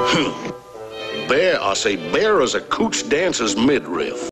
Bare, I say, bare as a cooch dancer's midriff.